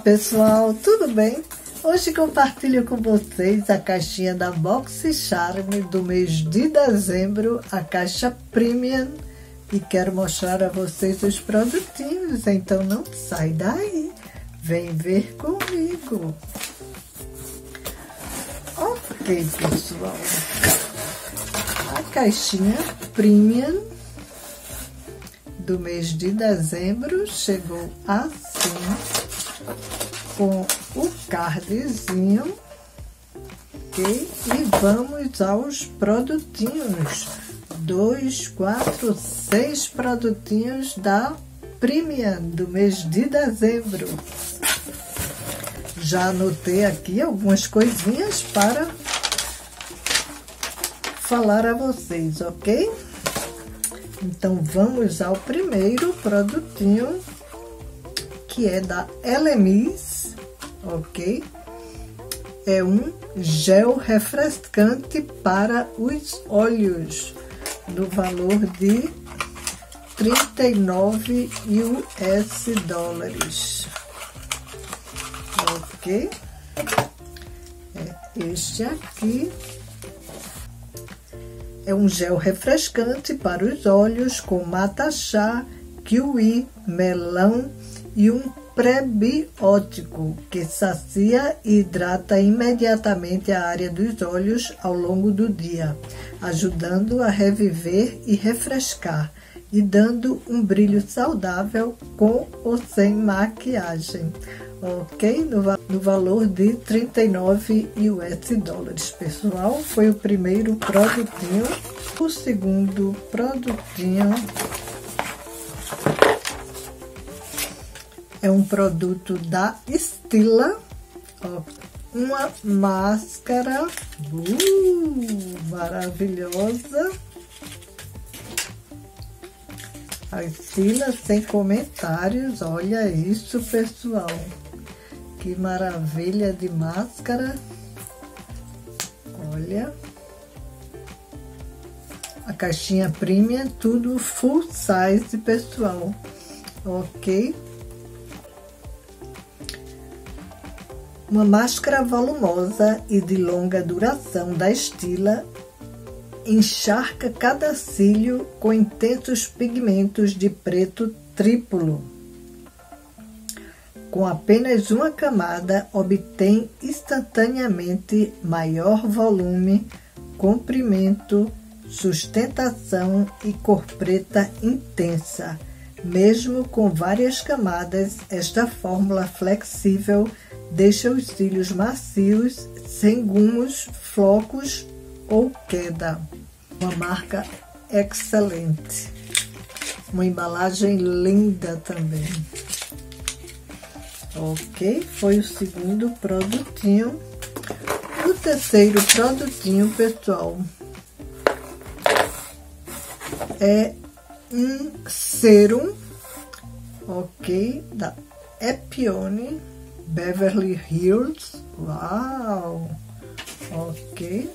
pessoal, tudo bem? Hoje compartilho com vocês a caixinha da BoxyCharm do mês de dezembro, a caixa Premium, e quero mostrar a vocês os produtinhos, então não sai daí, vem ver comigo. Ok, pessoal, a caixinha Premium do mês de dezembro chegou assim, com o cardzinho, ok? E vamos aos produtinhos. 2, 4, 6 produtinhos da Premium do mês de dezembro. Já anotei aqui algumas coisinhas para falar a vocês, ok? Então vamos ao primeiro produtinho, que é da Elemis, ok? É um gel refrescante para os olhos, no valor de 39 US dólares, ok? É este aqui. É um gel refrescante para os olhos com matachá, kiwi, melão e um prebiótico que sacia e hidrata imediatamente a área dos olhos ao longo do dia, ajudando a reviver e refrescar e dando um brilho saudável com ou sem maquiagem, ok? No valor de 39 US dólares, pessoal. Foi o primeiro produtinho. O segundo produtinho é um produto da Stila, ó, uma máscara maravilhosa. A Stila sem comentários, olha isso, pessoal, que maravilha de máscara. Olha, a caixinha Premium, tudo full size, pessoal, ok? Uma máscara volumosa e de longa duração da Stila encharca cada cílio com intensos pigmentos de preto triplo. Com apenas uma camada, obtém instantaneamente maior volume, comprimento, sustentação e cor preta intensa. Mesmo com várias camadas, esta fórmula flexível deixa os cílios macios, sem gumos, flocos ou queda. Uma marca excelente. Uma embalagem linda também. Ok, foi o segundo produtinho. O terceiro produtinho, pessoal, é um sérum, ok, da Epione Beverly Hills. Uau! Ok.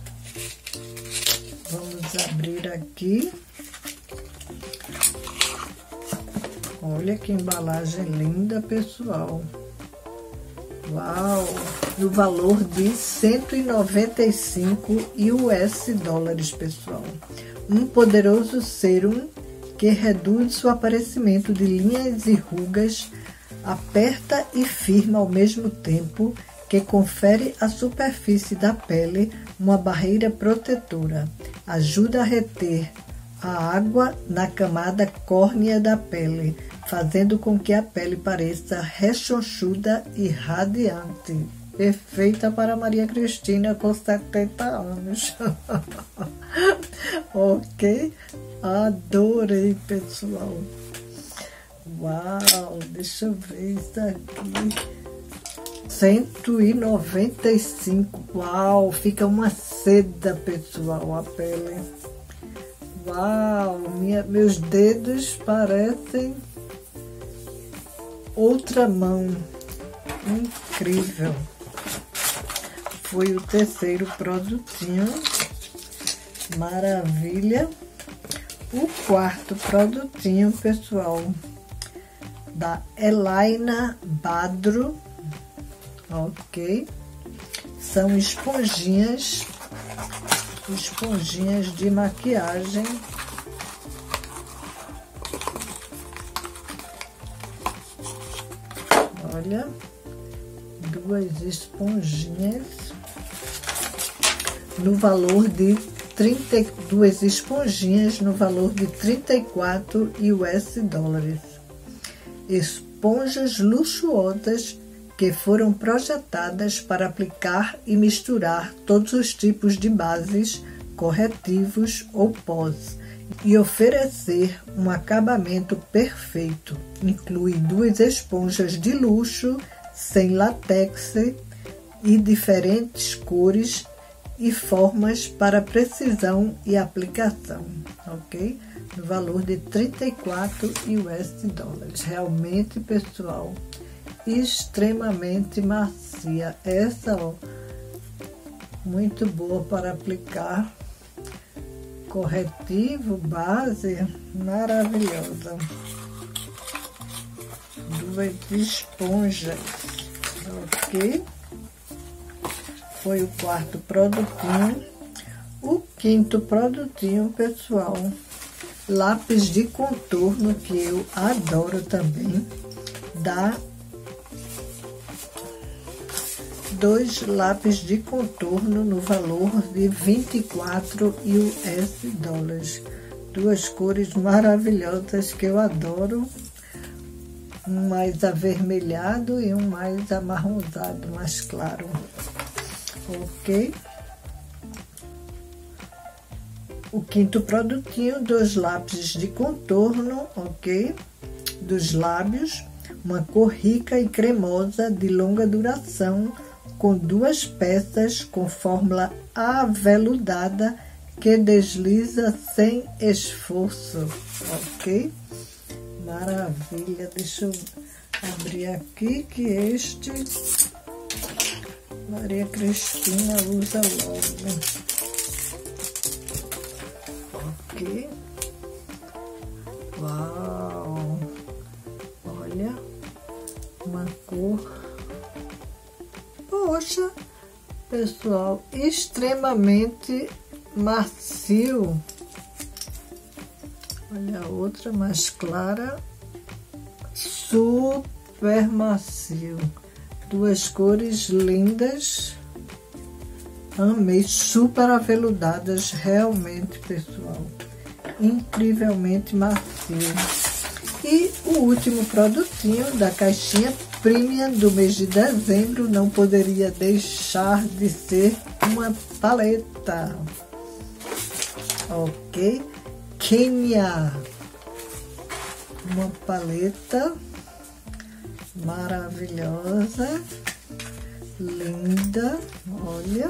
Vamos abrir aqui. Olha que embalagem linda, pessoal. Uau! No valor de 195 US dólares, pessoal. Um poderoso sérum que reduz o aparecimento de linhas e rugas, aperta e firma ao mesmo tempo, que confere à superfície da pele uma barreira protetora. Ajuda a reter a água na camada córnea da pele, fazendo com que a pele pareça rechonchuda e radiante. Perfeita para Maria Cristina com 70 anos. Ok? Adorei, pessoal. Uau, deixa eu ver isso aqui. 195. Uau, fica uma seda, pessoal, a pele. Uau, meus dedos parecem outra mão. Incrível. Foi o terceiro produtinho. Maravilha. O quarto produtinho, pessoal, da Elaina Badro, ok? São esponjinhas de maquiagem. Olha, duas esponjinhas no valor de 32 esponjinhas no valor de 34 US dólares. Esponjas luxuosas que foram projetadas para aplicar e misturar todos os tipos de bases, corretivos ou pós e oferecer um acabamento perfeito. Inclui duas esponjas de luxo sem látex e diferentes cores e formas para precisão e aplicação, ok? No valor de 34 US dólares. Realmente, pessoal, extremamente macia. Essa, ó, muito boa para aplicar. Corretivo, base, maravilhosa. Duas esponjas, ok? Foi o quarto produtinho. O quinto produtinho, pessoal, lápis de contorno, que eu adoro também, da dois lápis de contorno no valor de 24 US dólares. Duas cores maravilhosas que eu adoro. Um mais avermelhado e um mais amarronzado, mais claro. Ok? O quinto produtinho, dois lápis de contorno, ok? Dos lábios, uma cor rica e cremosa de longa duração, com duas peças com fórmula aveludada que desliza sem esforço, ok? Maravilha, deixa eu abrir aqui que este Maria Cristina usa logo, ok? Uau! Olha, uma cor, poxa, pessoal, extremamente macio. Olha a outra mais clara, super macio. Duas cores lindas, amei, super aveludadas, realmente, pessoal, incrivelmente macio. E o último produtinho da caixinha premium do mês de dezembro não poderia deixar de ser uma paleta, ok? Kenya, uma paleta maravilhosa, linda, olha,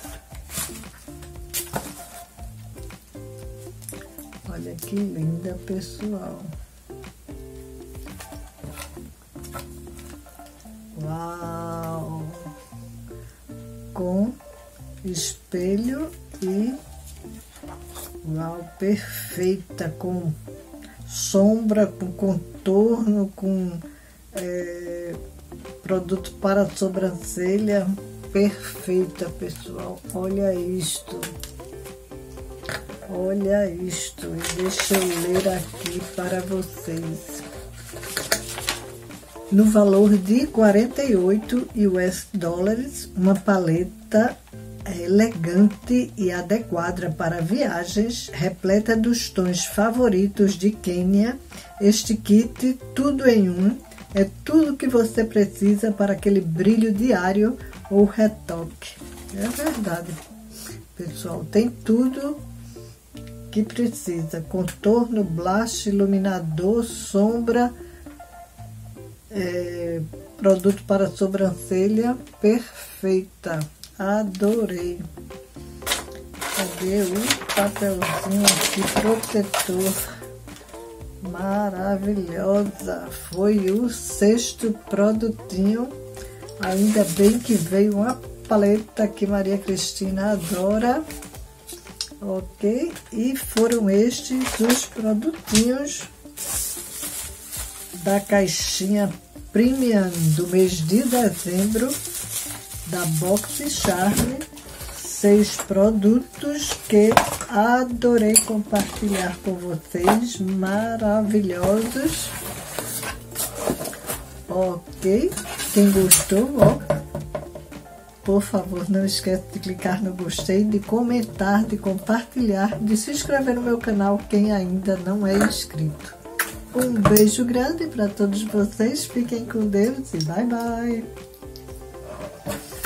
olha que linda, pessoal. Uau! Com espelho e uau, perfeita, com sombra, com contorno, com produto para sobrancelha, perfeita, pessoal. Olha isto, e deixa eu ler aqui para vocês. No valor de 48 US dólares, uma paleta elegante e adequada para viagens, repleta dos tons favoritos de Kenya. Este kit, tudo em um, é tudo que você precisa para aquele brilho diário ou retoque. É verdade, pessoal, tem tudo que precisa: contorno, blush, iluminador, sombra, produto para sobrancelha, perfeita. Adorei. Cadê o papelzinho aqui, protetor? Maravilhosa. Foi o sexto produtinho. Ainda bem que veio uma paleta que Maria Cristina adora. Ok? E foram estes os produtinhos da caixinha Premium do mês de dezembro da Box Charme. 6 produtos que adorei compartilhar com vocês, maravilhosos. Ok, quem gostou, ó, por favor, não esquece de clicar no gostei, de comentar, de compartilhar, de se inscrever no meu canal quem ainda não é inscrito. Um beijo grande para todos vocês, fiquem com Deus e bye bye!